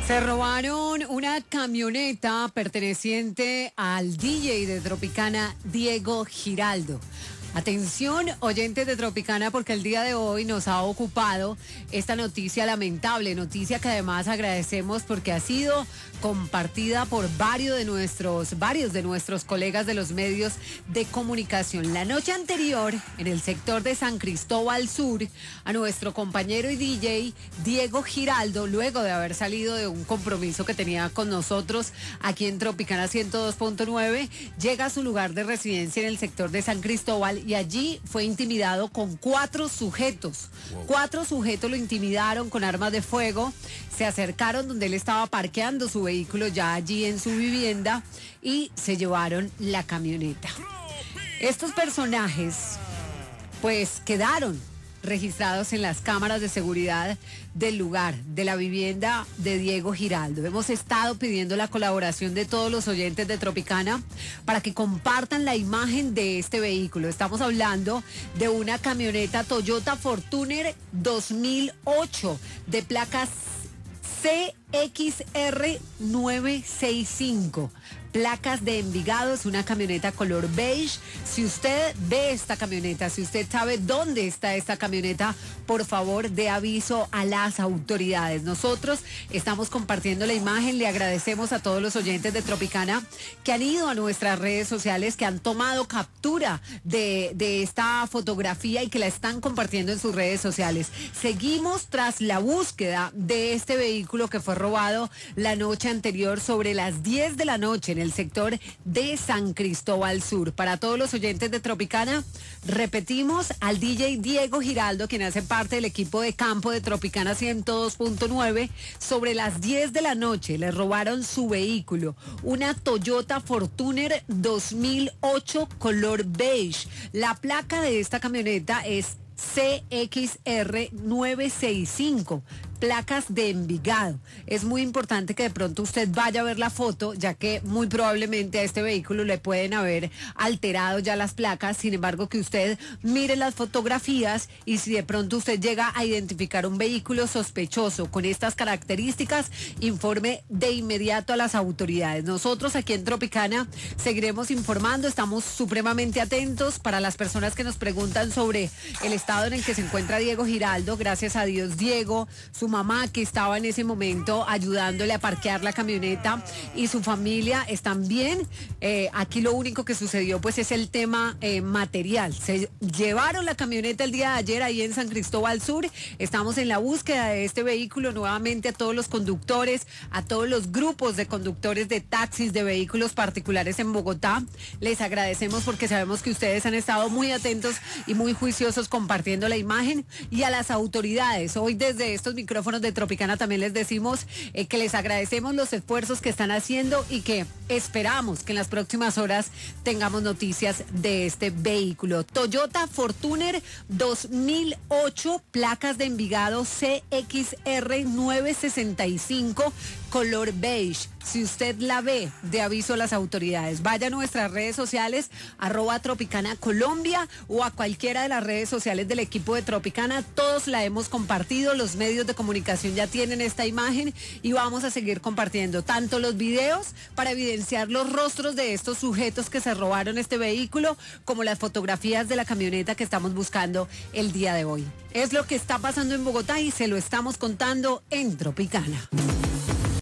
Se robaron una camioneta perteneciente al DJ de Tropicana, Diego Giraldo. Atención, oyentes de Tropicana, porque el día de hoy nos ha ocupado esta noticia lamentable, noticia que además agradecemos porque ha sido compartida por varios de nuestros colegas de los medios de comunicación. La noche anterior, en el sector de San Cristóbal Sur, a nuestro compañero y DJ Diego Giraldo, luego de haber salido de un compromiso que tenía con nosotros aquí en Tropicana 102.9, llega a su lugar de residencia en el sector de San Cristóbal y allí fue intimidado con 4 sujetos. Wow. 4 sujetos lo intimidaron con armas de fuego, se acercaron donde él estaba parqueando su vehículo ya allí en su vivienda y se llevaron la camioneta. Estos personajes pues quedaron registrados en las cámaras de seguridad del lugar, de la vivienda de Diego Giraldo. Hemos estado pidiendo la colaboración de todos los oyentes de Tropicana para que compartan la imagen de este vehículo. Estamos hablando de una camioneta Toyota Fortuner 2008 de placas CXR 965. Placas de Envigado, es una camioneta color beige. Si usted ve esta camioneta, si usted sabe dónde está esta camioneta, por favor dé aviso a las autoridades. Nosotros estamos compartiendo la imagen, le agradecemos a todos los oyentes de Tropicana que han ido a nuestras redes sociales, que han tomado captura de esta fotografía y que la están compartiendo en sus redes sociales. Seguimos tras la búsqueda de este vehículo que fue robado la noche anterior sobre las 10 de la noche en el sector de San Cristóbal Sur. Para todos los oyentes de Tropicana, repetimos, al DJ Diego Giraldo, quien hace parte del equipo de campo de Tropicana 102.9, sobre las 10 de la noche le robaron su vehículo, una Toyota Fortuner 2008 color beige. La placa de esta camioneta es CXR 965, placas de Envigado. Es muy importante que de pronto usted vaya a ver la foto, ya que muy probablemente a este vehículo le pueden haber alterado ya las placas. Sin embargo, que usted mire las fotografías y si de pronto usted llega a identificar un vehículo sospechoso con estas características, informe de inmediato a las autoridades. Nosotros aquí en Tropicana seguiremos informando, estamos supremamente atentos para las personas que nos preguntan sobre el estado en el que se encuentra Diego Giraldo. Gracias a Dios, Diego, su mamá, que estaba en ese momento ayudándole a parquear la camioneta, y su familia están bien. Aquí lo único que sucedió pues es el tema material. Se llevaron la camioneta el día de ayer ahí en San Cristóbal Sur. Estamos en la búsqueda de este vehículo. Nuevamente a todos los conductores, a todos los grupos de conductores de taxis, de vehículos particulares en Bogotá, les agradecemos porque sabemos que ustedes han estado muy atentos y muy juiciosos compartiendo la imagen. Y a las autoridades, hoy desde estos micrófonos de Tropicana también les decimos que les agradecemos los esfuerzos que están haciendo y que esperamos que en las próximas horas tengamos noticias de este vehículo. Toyota Fortuner 2008, placas de Envigado CXR 965, color beige. Si usted la ve, de aviso a las autoridades. Vaya a nuestras redes sociales, @Tropicana Colombia, o a cualquiera de las redes sociales del equipo de Tropicana. Todos la hemos compartido, los medios de comunicación ya tienen esta imagen y vamos a seguir compartiendo tanto los videos para evidenciar los rostros de estos sujetos que se robaron este vehículo, como las fotografías de la camioneta que estamos buscando el día de hoy. Es lo que está pasando en Bogotá y se lo estamos contando en Tropicana.